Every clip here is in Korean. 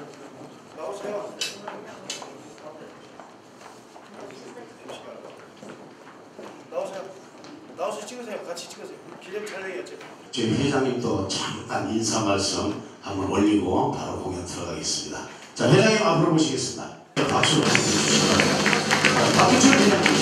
나오세요. 나오서 찍으세요. 같이 찍으세요. 기념 촬영이었죠. 저희 회장님도 잠깐 인사 말씀 한번 올리고 바로 공연 들어가겠습니다. 자, 회장님 앞으로 모시겠습니다. 박수로 주시기 바랍니다. 박규철 회장님.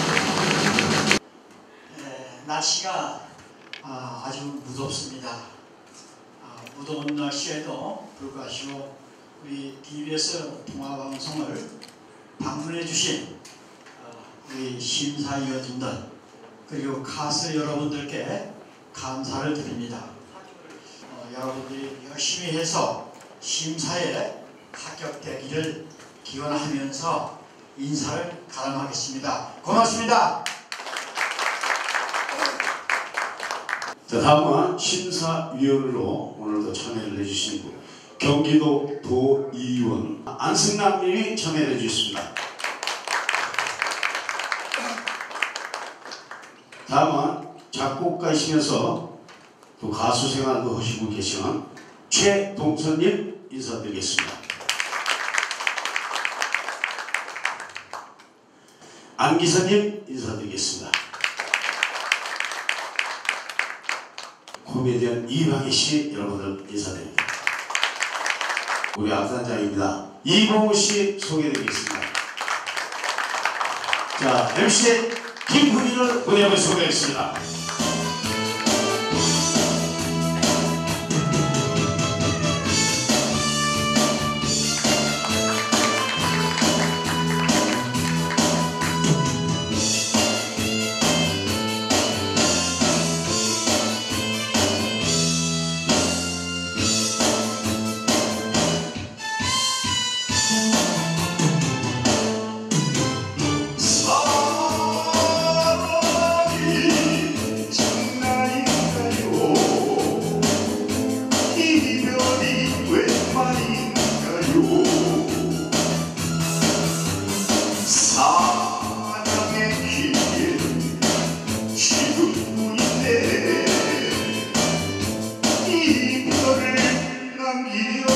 날씨가 아주 무덥습니다. 무더운 날씨에도 불구하고 우리 TBS 통화방송을 방문해 주신 우리 심사위원님들 그리고 가수 여러분들께 감사를 드립니다. 여러분들이 열심히 해서 심사에 합격되기를 기원하면서 인사를 가름하겠습니다. 고맙습니다. 자, 다음은 심사위원으로 오늘도 참여를 해주신 분 경기도 도의원 안승남님이 참여를 해주셨습니다. 다음은 작곡가이시면서 또 가수 생활도 하시고 계시는 최동선님 인사드리겠습니다. 안기사님 인사드리겠습니다. 코미디언 이방희씨 여러분들 인사드립니다. 우리 악단장입니다. 이봉우씨 소개해드리겠습니다. 자, MC 김훈이를 무대에 소개하겠습니다. 이별을 남기려